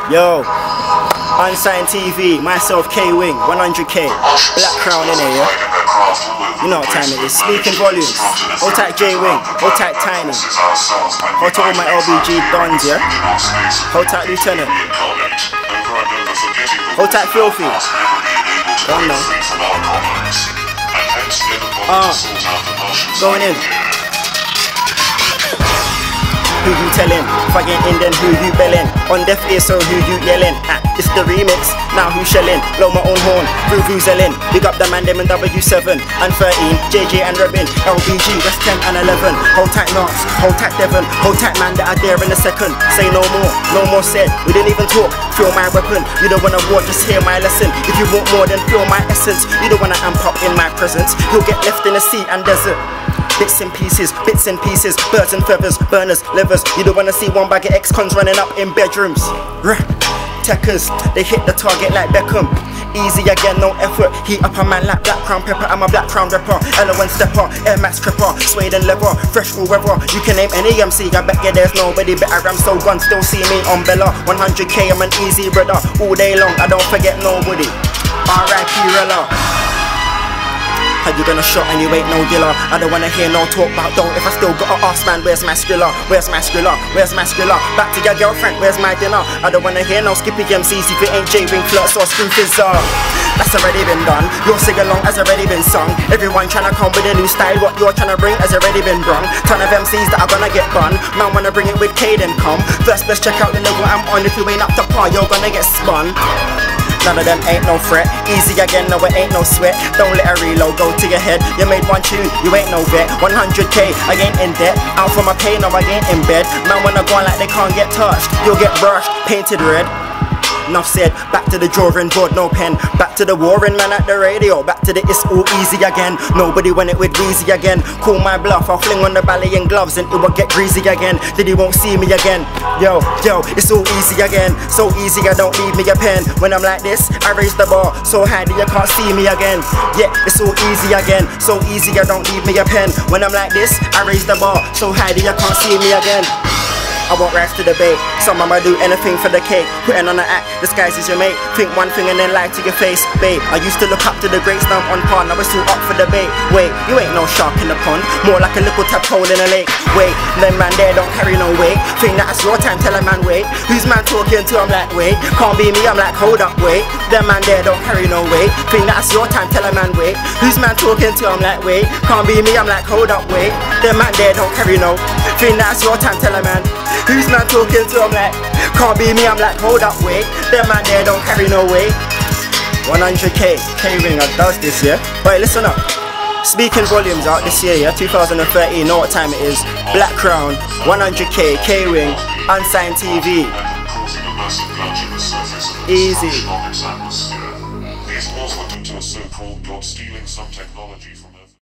Yo, Unsigned TV, myself K-Wing, 100k, Black Crown in here, yeah? You know what time it is, speaking volumes, hold tight J-Wing, hold tight Tiny, hold tight all my LBG dons, yeah? Hold tight Lieutenant, hold tight Filthy, don't know. Going in. Who you telling? If I ain't in then who you belling? On deaf ear so who you yelling? It's the remix, now who shelling? Blow my own horn, through selling. Big up the man them in W7 and 13, JJ and Robin, LBG, that's 10 and 11. Hold tight Knots, hold tight Devon, hold tight man that are there in a second. Say no more said, we didn't even talk, feel my weapon. You don't wanna war, just hear my lesson. If you want more then feel my essence. You don't wanna amp up in my presence, you'll get left in the sea and desert. Bits and pieces, birds and feathers, burners, levers. You don't wanna see one bag of ex-cons running up in bedrooms. Techers, they hit the target like Beckham. Easy again, no effort. Heat up a man like Black Crown Pepper. I'm a Black Crown rapper, LON stepper, Air Max cripper, suede and leather, fresh all weather. You can name any MC, I bet you there's nobody better. I'm so gone, still see me on Bella. 100k, I'm an easy brother. All day long, I don't forget nobody. R.I.P. Rella. How you gonna shot and you ain't no dealer? I don't wanna hear no talk about don't. If I still gotta ask man, where's my skrilla? Where's my skrilla? Where's my skrilla? Back to your girlfriend, where's my dinner? I don't wanna hear no skippy MCs if it ain't J-Wing flirts or screw fizzer. That's already been done. Your sing-along has already been sung. Everyone tryna come with a new style. What you're tryna bring has already been brung. Ton of MCs that are gonna get bun. Man wanna bring it with K then come. First best check out the level I'm on. If you ain't up to par, you're gonna get spun. None of them ain't no threat. Easy again, no it ain't no sweat. Don't let a reload go to your head. You made one tune, you ain't no vet. 100k, I ain't in debt. Out for my pay, no I ain't in bed. Man wanna go on like they can't get touched. You'll get brushed, painted red. Enough said, back to the drawing board, no pen. Back to the warring man at the radio. Back to the it's all easy again. Nobody went it with Weezy again. Call my bluff, I'll fling on the ballet and gloves and it will get greasy again. Then he won't see me again. Yo, it's all easy again. So easy I don't need me a pen. When I'm like this, I raise the bar so high that you can't see me again. Yeah, it's all easy again. So easy I don't need me a pen. When I'm like this, I raise the bar so high that you can't see me again. I won't rise to the bait. Some mama do anything for the cake. Putting on an act, disguise as your mate. Think one thing and then lie to your face. Babe, I used to look up to the greats, now I'm on par. Now it's all up for the bait. Wait, you ain't no shark in the pond. More like a little tadpole in a lake. Wait, them man there don't carry no weight. Think that's your time, tell a man wait. Who's man talking to? I'm like wait. Can't be me, I'm like hold up wait. Them man there don't carry no weight. Think that's your time, tell a man wait. Who's man talking to? I'm like wait. Can't be me, I'm like hold up wait. Them man there don't carry no. Think that's your time, tell a man. Who's man talking to? I'm like, can't be me, I'm like, hold up, wait. Them man there don't carry no weight. 100k, K-Wing, I does this, yeah? Wait, listen up. Speaking volumes out this year, yeah? 2013, know what time it is. Black Crown, 100k, K-Wing, Unsigned TV. Easy. These laws were due to a so-called God stealing some technology from